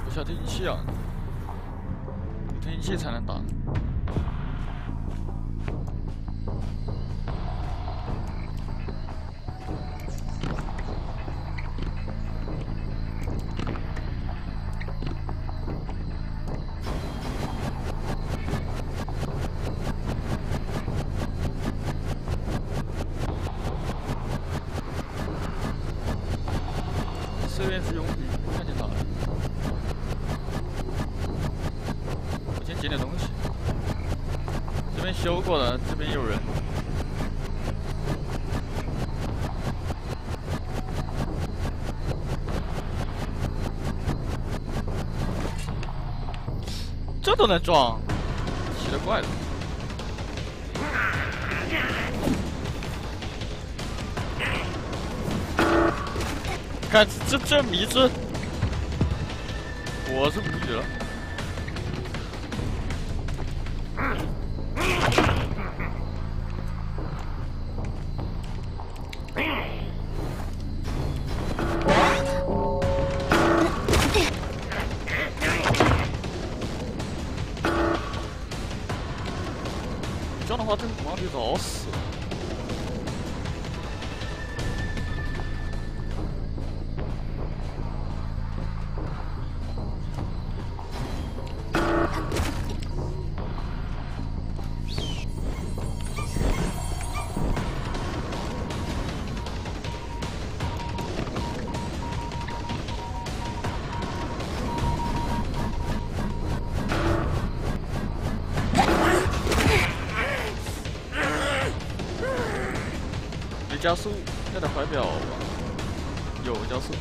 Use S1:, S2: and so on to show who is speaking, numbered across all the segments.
S1: 小推进器啊，有推进器才能打。这边是佣兵，看见他了。我先捡点东西。这边修过了，这边有人。这都能撞，奇了怪了。看这迷之，我是无语了。这样的话，这个国王就早死了。加速，要点怀表吧，有加速。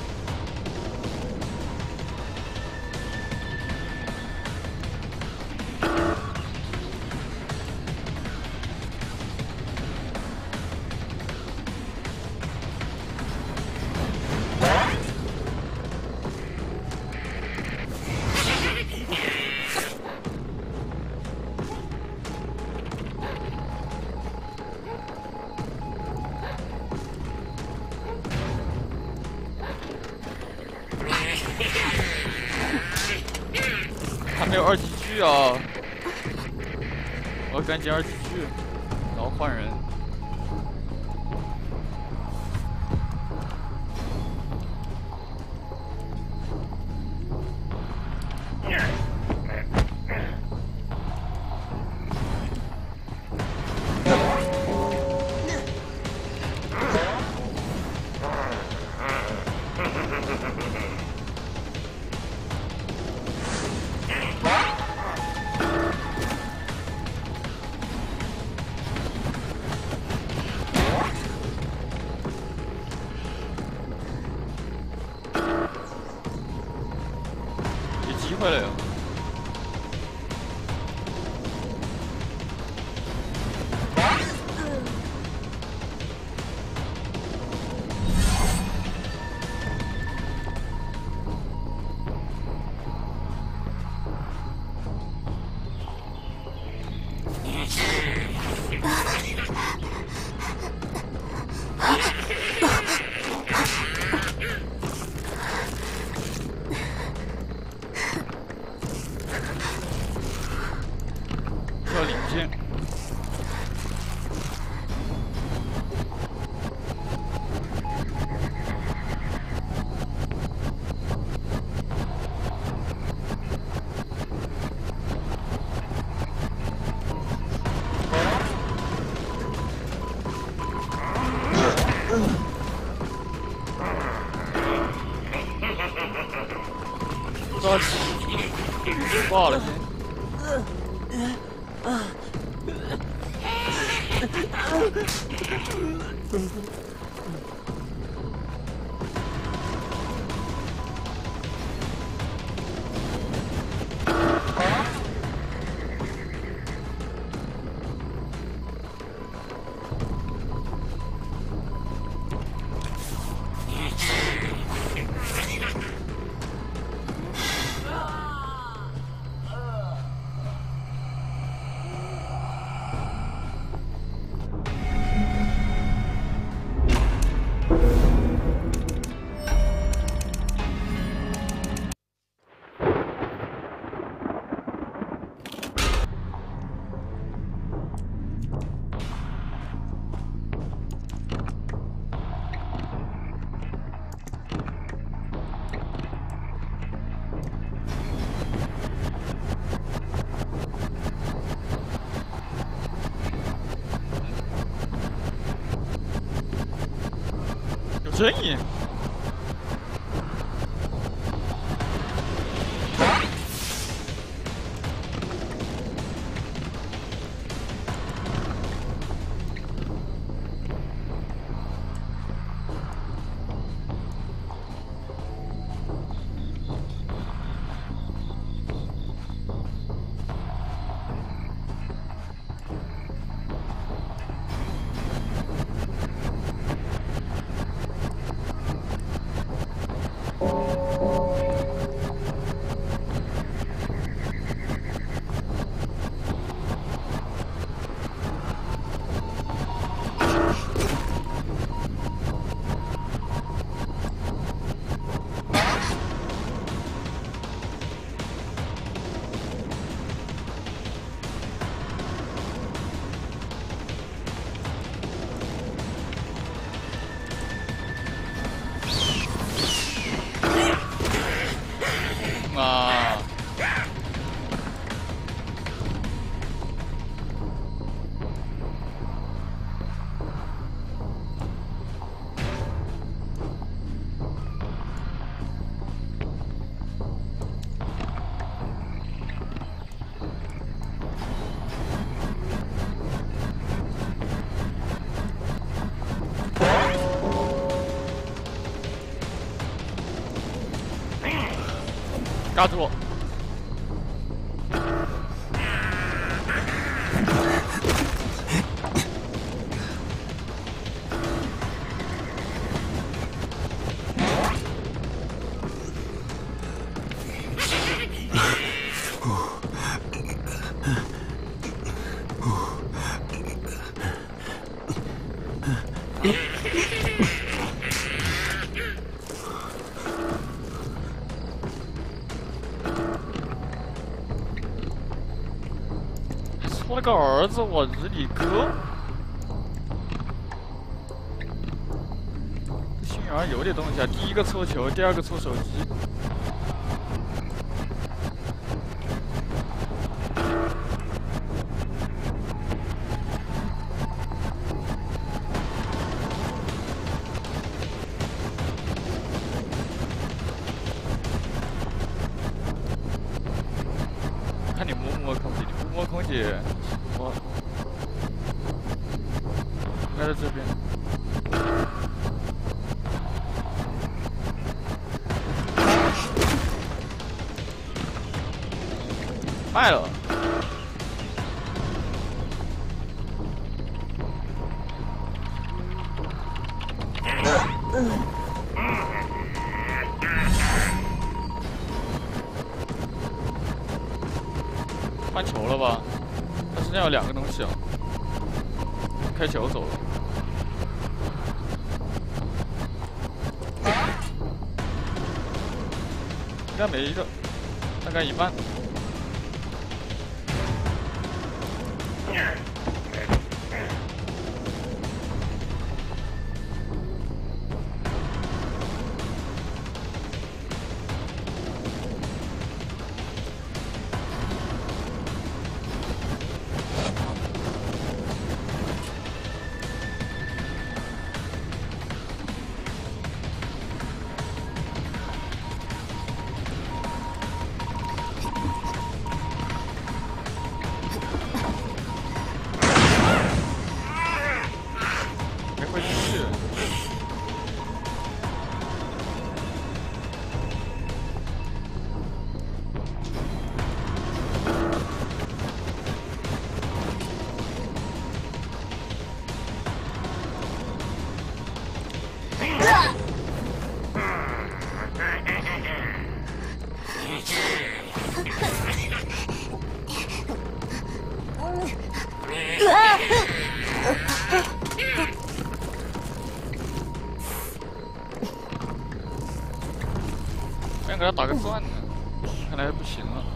S1: 还没有二级剧啊！我要赶紧二级剧，然后换人。机会了哟！要领先。着急，挂了先。 声音。啊！嘎住了！我那个儿子，我日你哥！这幸运儿有点东西啊，第一个搓球，第二个搓手机。看你摸摸空姐，你不摸空姐，我来到这边。卖了。换球了吧？他身上有2个东西啊。开球走了。应该没一个，大概一半。想给他打个钻呢，看来不行了。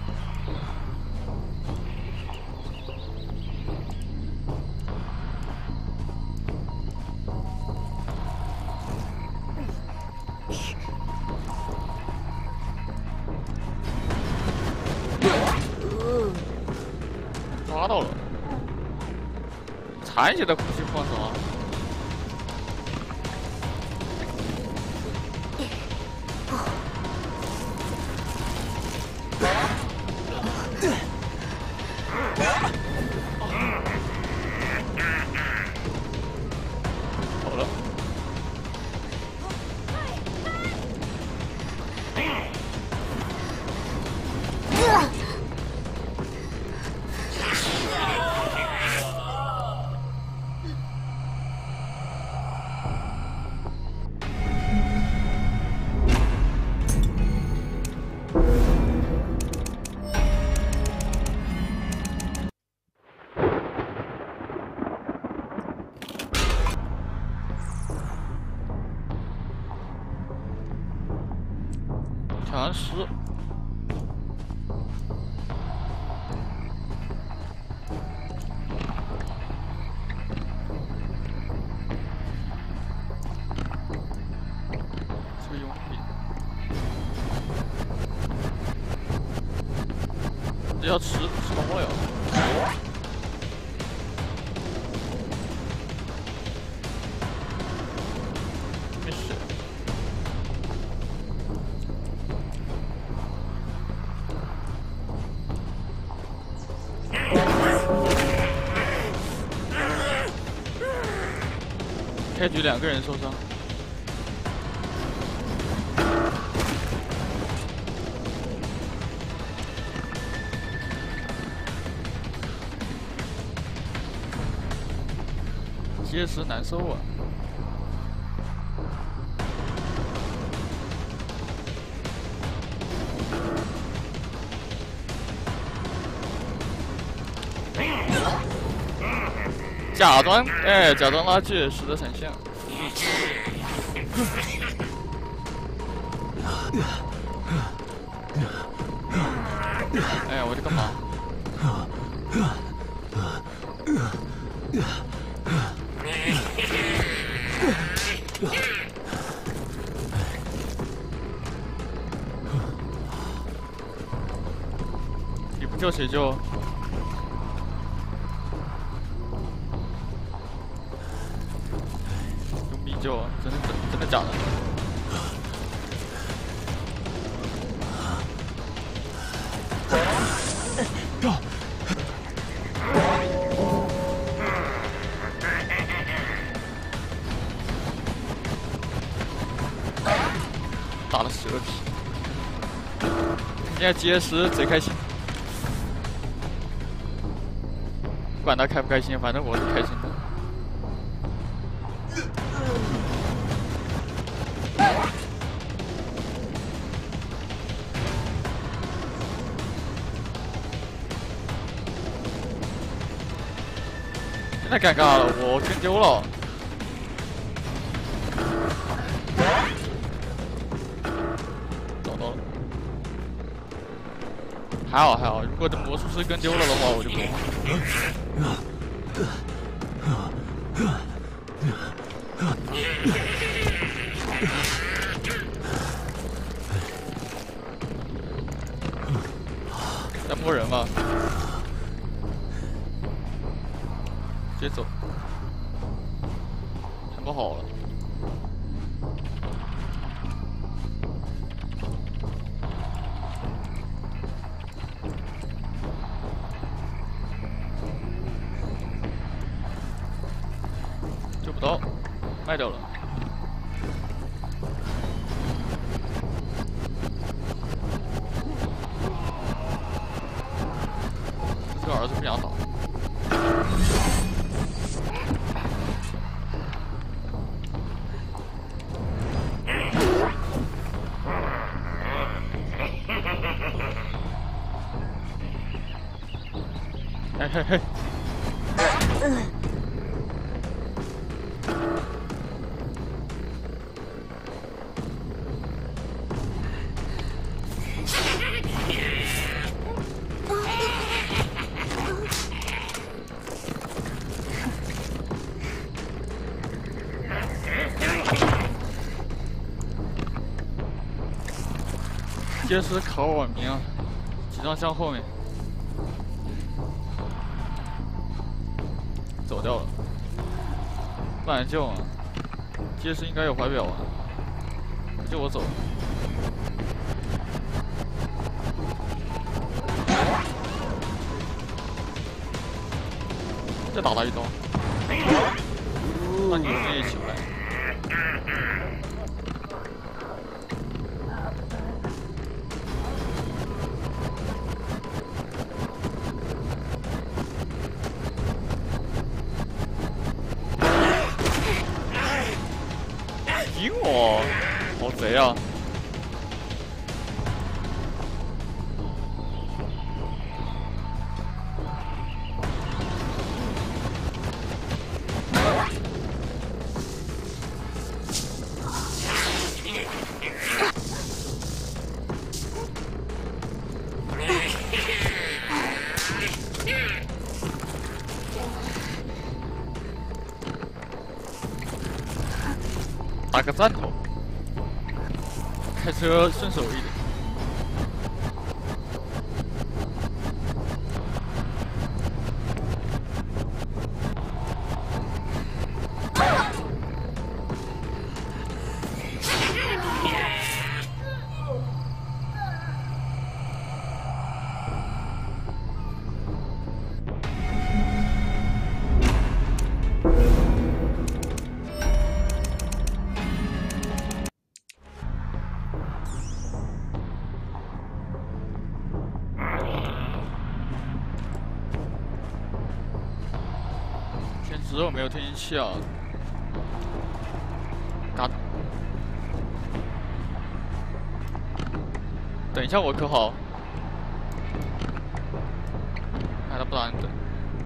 S1: 抓到了，残血的空气放什么？ 全是。这个佣兵，这要吃什么呀？没事。 开局2个人受伤，结实难受啊！假装假装拉锯，使得闪现。哎呀，我这干嘛？你不救谁救？ 就真的假的？打了蛇皮，现在结实贼开心，不管他开不开心，反正我是开心的。 太尴尬了，我跟丢了。找到了，还好，如果这魔术师跟丢了的话，我就不在摸人吗？ 直接走，全部好了。救不到，卖掉了。这个儿子不想打。 嘿嘿嘿！结实考我名啊，几张箱后面。 走掉了，不敢救啊！结实应该有怀表啊，就我走。再打他一刀，那你也起不来。赢我，好贼啊！ 个站头，开车顺手一点。只有没有天气器啊！嘎！等一下我可好？哎，他不让你等。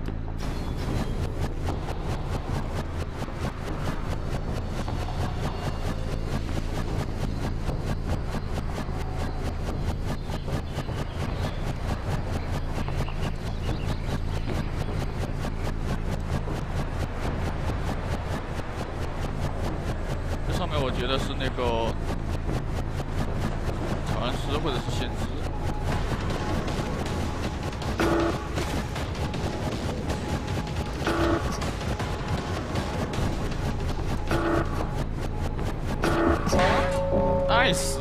S1: 上面我觉得是那个传师或者是先知。nice，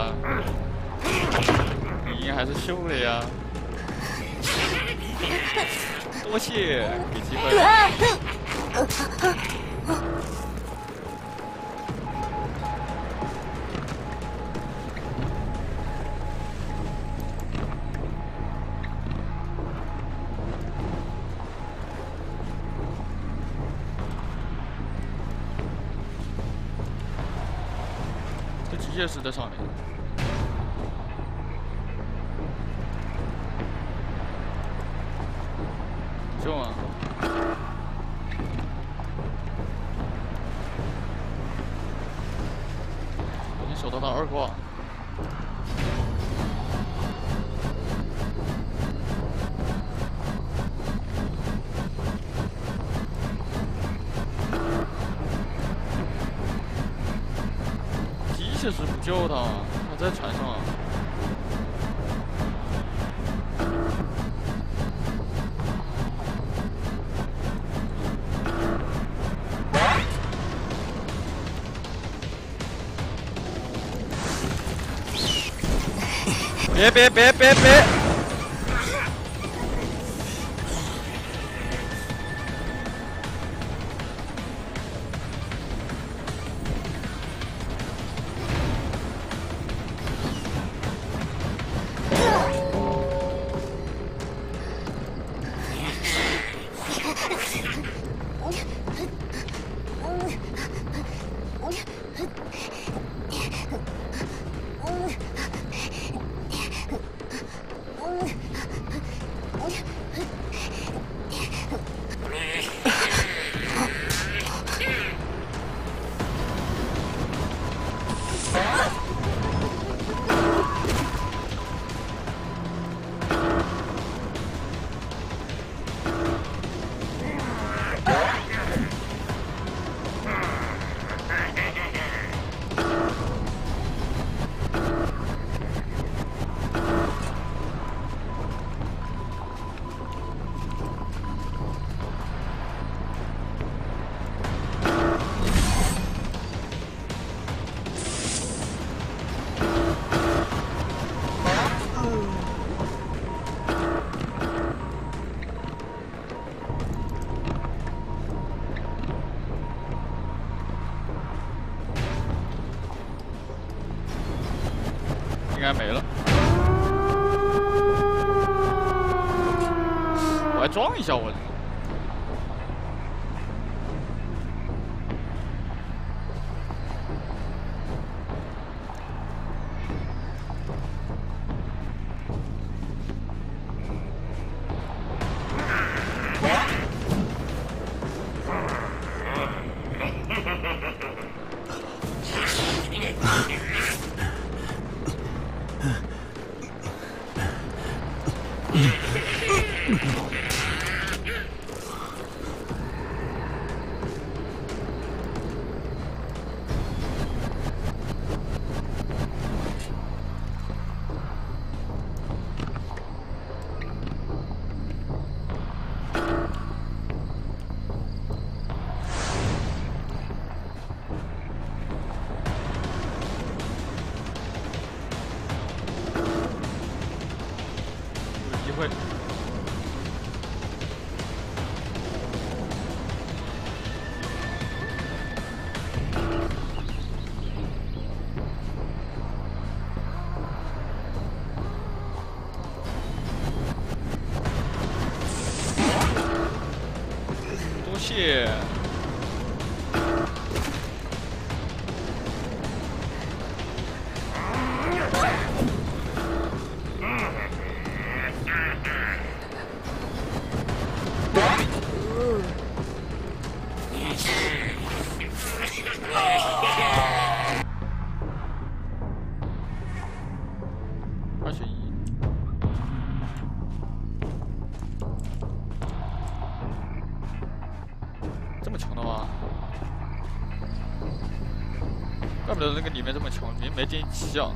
S1: 你还是秀了呀！多谢，给机会了。机械师在上面，救啊！已经守到他二挂。确实不救他，他在船上。别！应该没了。我还装一下我。 会。多谢。2选1，这么穷的吗？怪不得那个里面这么穷，里面没电气啊。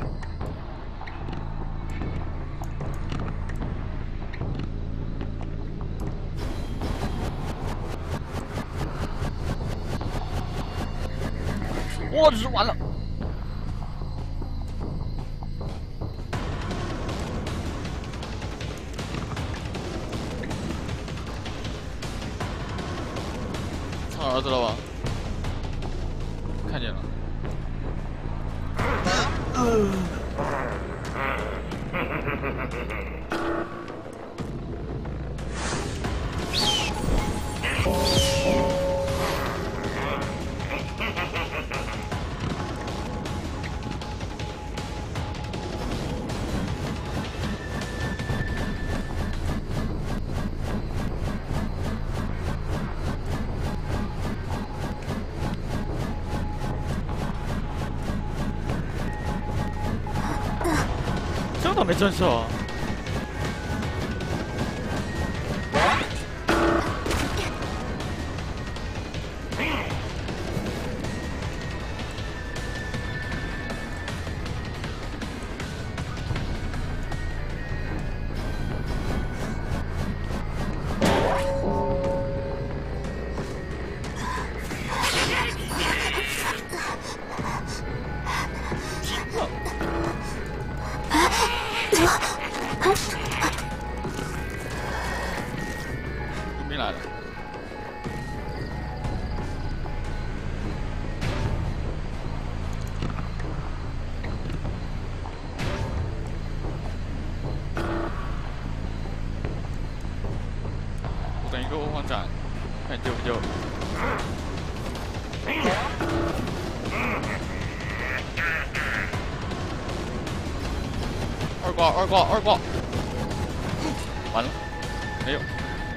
S1: 我日，完了！他儿子了吧？看见了。这倒没正手啊。佣兵来了。我等一个欧皇斩，看救不救。二挂，完了，没有。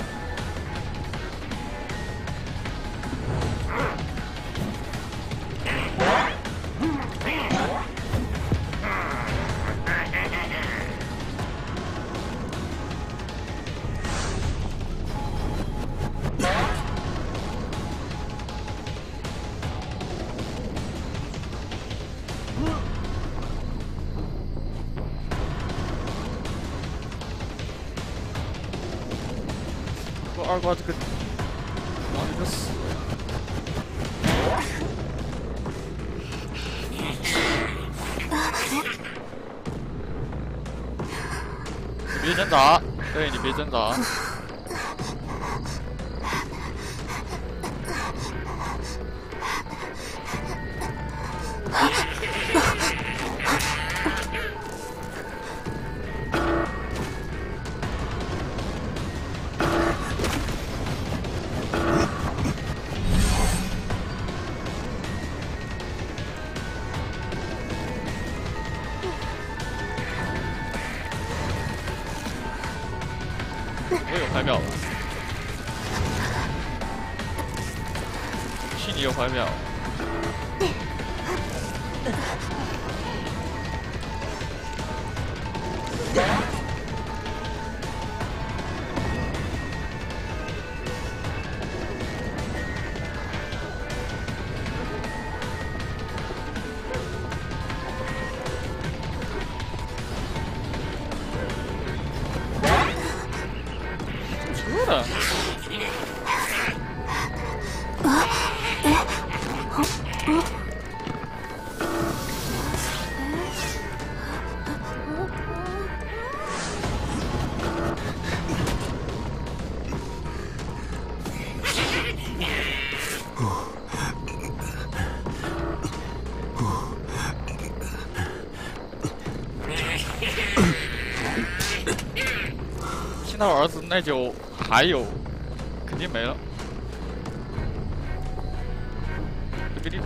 S1: 二瓜这个，哇，这个死呀！你别挣扎，对你别挣扎。我有怀表了，信你有怀表。车的。 亲他儿子，那就还有，肯定没了。这个地方。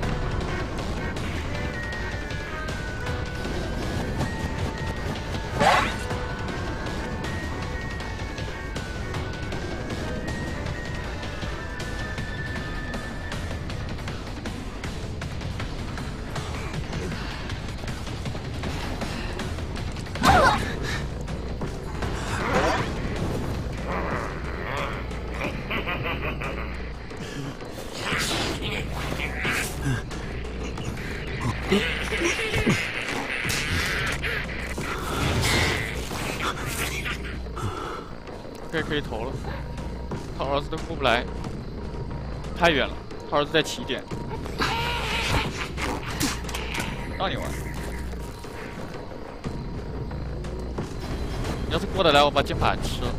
S1: 可以投了，他儿子都过不来，太远了。他儿子在起点，让你玩。你要是过得来，我把键盘吃了。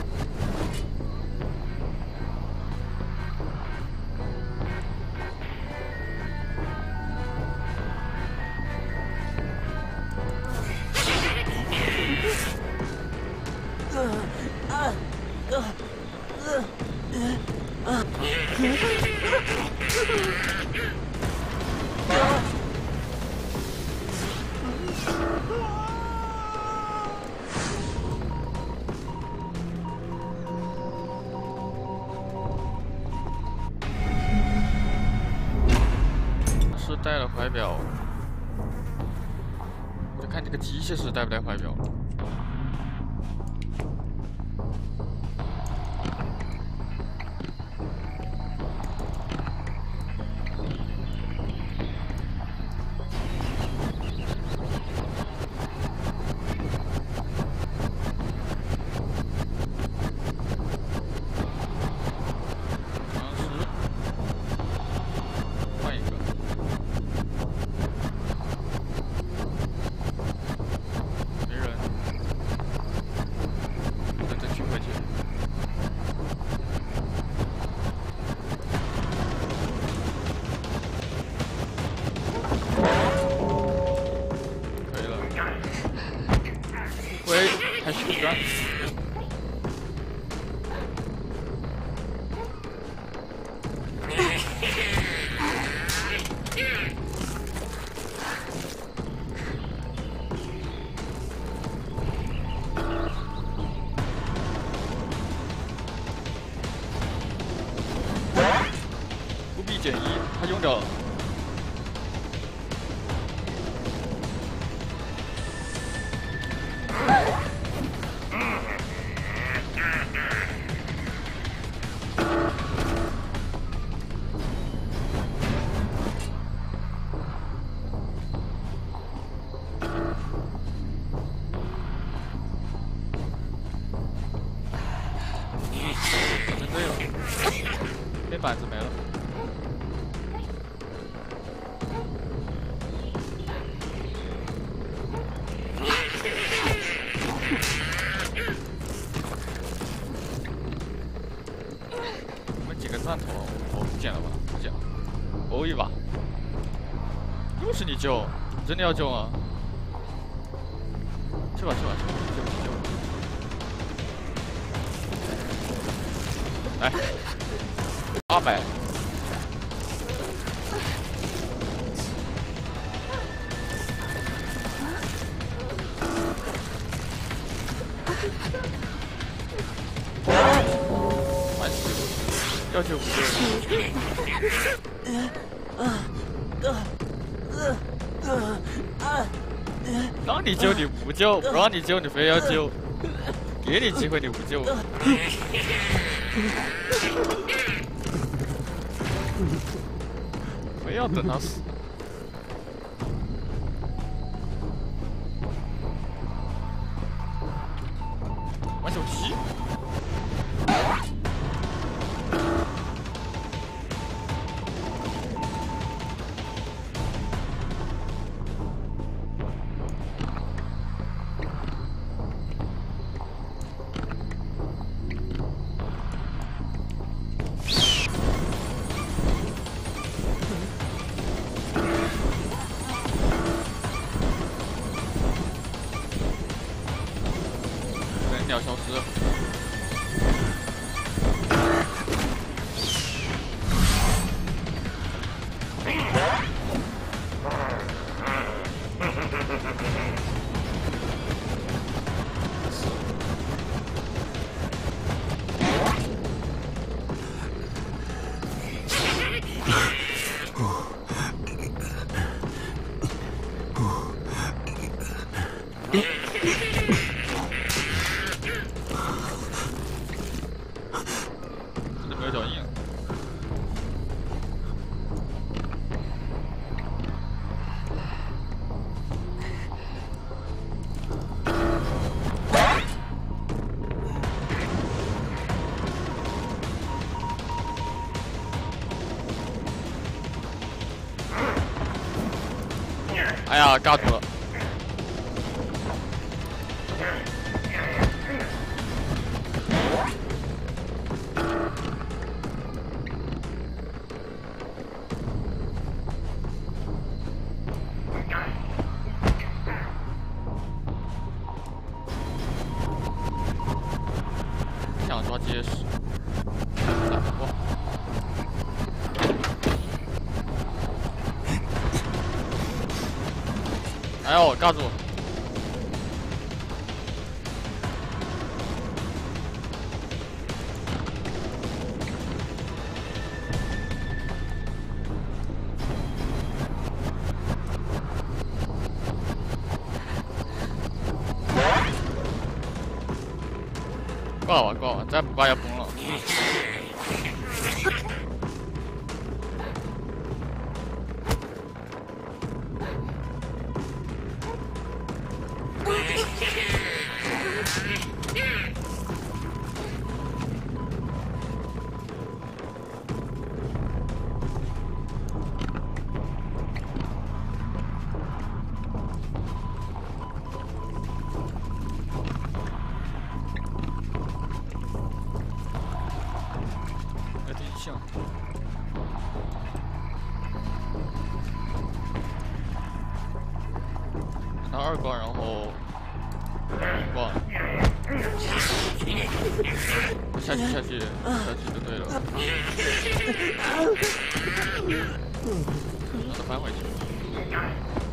S1: 是带了怀表，我就看这个机械是带不带怀表。还是个圈。不必减一，他用掉了。这板子没了。我们几个钻头，我不捡了吧？不捡了，欧一把。又是你救，你真的要救吗？去吧去吧去吧，救！来，200。要救不救？让你救你不救，不让你救你非要救，给你机会你不救。非要等他死。玩手机。鸟消失。 这没有脚印。哎呀，尬住了！想抓结实，打不过。哎呦，尬住！挂吧，挂吧，再不挂要崩了。拿2挂，然后1挂，下去就对了，让它翻回去。